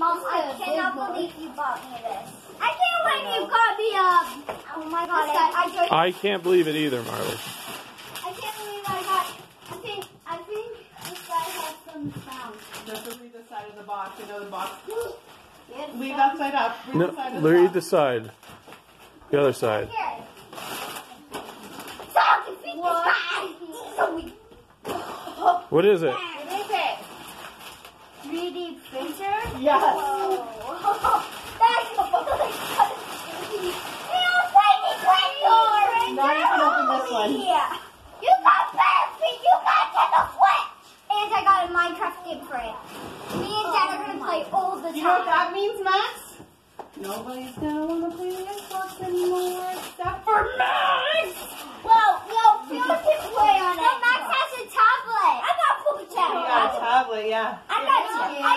Mom, I cannot believe you bought me this. I can't believe you got me a... Oh my god, I can't believe it either, Marley. I can't believe I got... I think this guy has some sound. Just read the side of the box. You know the box. Yes, Leave that side up. Read No, the side of the read box. the side. The other side. What is it? What is it? 3D printer? Yes. Whoa. That's a 3D printer! Now you can open this one. Yeah. You got Barbie! You got Nintendo Switch! And I got a Minecraft game for it. Me and Dad are going to play all the time. You know what that means, Max? Nobody's gonna want to play Xbox anymore except for Max! Well, no, Phil can play on it. No, Max has a tablet. I got a Pocket You got a tablet, yeah. I